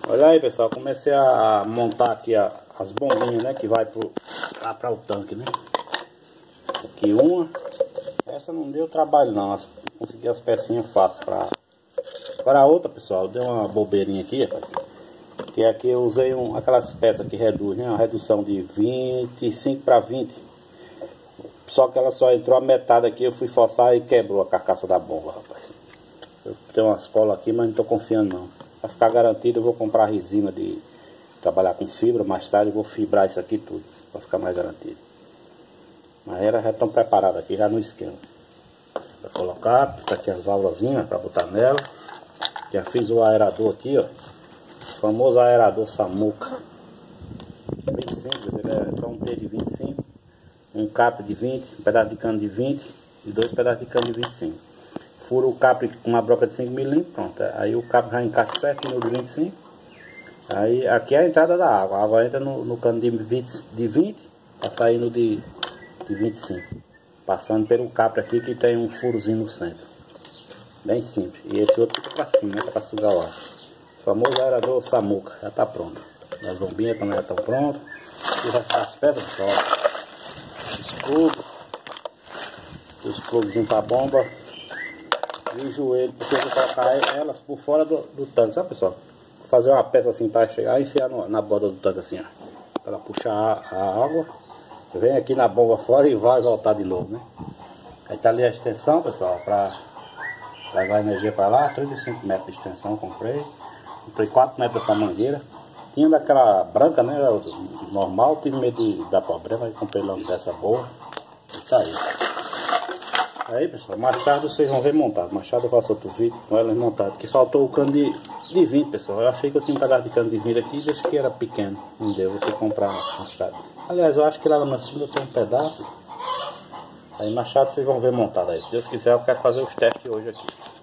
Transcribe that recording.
Olha aí, pessoal, comecei a montar aqui as bombinhas, né, que vai lá para o tanque, né. Aqui uma. Essa não deu trabalho não, consegui as pecinhas fácil para. Agora a outra, pessoal, deu uma bobeirinha aqui, rapaz. Que aqui eu usei aquelas peças que reduz, né, uma redução de 25 para 20. Só que ela só entrou a metade aqui, eu fui forçar e quebrou a carcaça da bomba, rapaz. Eu tenho umas colas aqui, mas não estou confiando não. Para ficar garantido, eu vou comprar resina de trabalhar com fibra. Mais tarde eu vou fibrar isso aqui tudo, para ficar mais garantido. Mas elas já estão preparadas aqui, já no esquema. Para colocar, tá aqui as válvulazinhas para botar nela. Já fiz o aerador aqui, ó. O famoso aerador Samuca. Bem simples, ele é só um T de 25, um capre de 20, um pedaço de cano de 20 e 2 pedaços de cano de 25. Furo o capre com uma broca de 5 mm, pronto. Aí o capre já encaixa certinho no de 25. Aí aqui é a entrada da água. A água entra no cano de 20 tá saindo de 25. Passando pelo capre aqui que tem um furozinho no centro. Bem simples. E esse outro fica pra cima, né? Pra sugar o ar. O famoso aerador Samuca. Já tá pronto. As bombinhas também já estão prontas. Aqui vai ficar as pedras só. Os pluguezinhos pra bomba. E o joelho, porque eu vou colocar elas por fora do tanque, sabe, pessoal? Vou fazer uma peça assim para chegar e enfiar na borda do tanque assim, ó. Para puxar a água. Vem aqui na bomba fora e vai voltar de novo, né? Aí tá ali a extensão, pessoal, para levar energia para lá. 35 metros de extensão comprei. Comprei 4 metros dessa mangueira. Tinha daquela branca, né? Normal, tive medo de dar problema, aí comprei logo dessa boa. E tá aí. Aí, pessoal, mais tarde vocês vão ver montado. Mais tarde eu faço outro vídeo com elas montadas. Que faltou o cano de 20, pessoal. Eu achei que eu tinha um pedaço de cano de 20 aqui e esse aqui era pequeno. Não deu, vou ter que comprar mais tarde. Aliás, eu acho que lá no meu segundo eu tenho um pedaço. Aí mais tarde vocês vão ver montado aí. Se Deus quiser, eu quero fazer os testes hoje aqui.